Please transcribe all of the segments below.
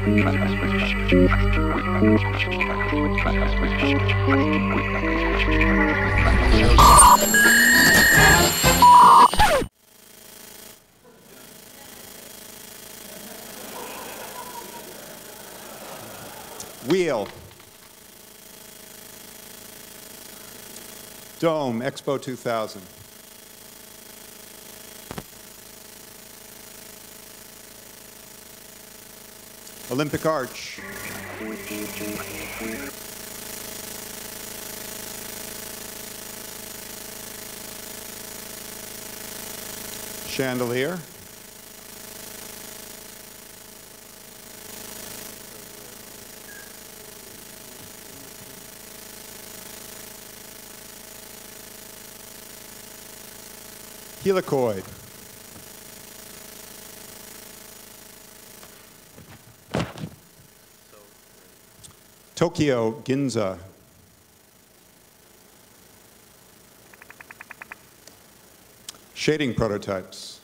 Wheel. Dome, Expo 2000. Olympic Arch. Chandelier. Helicoid. Tokyo Ginza. Shading prototypes.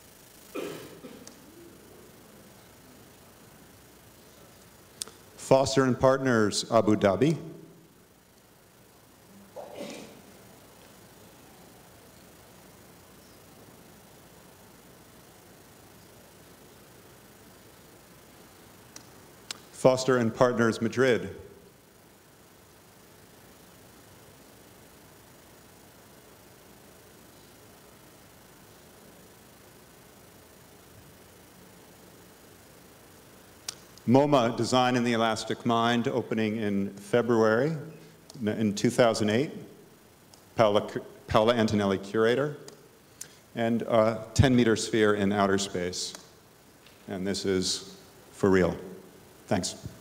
Foster and Partners, Abu Dhabi. Foster and Partners, Madrid. MoMA, Design in the Elastic Mind, opening in February in 2008. Paola Antonelli, curator. And a 10-meter sphere in outer space. And this is for real. Thanks.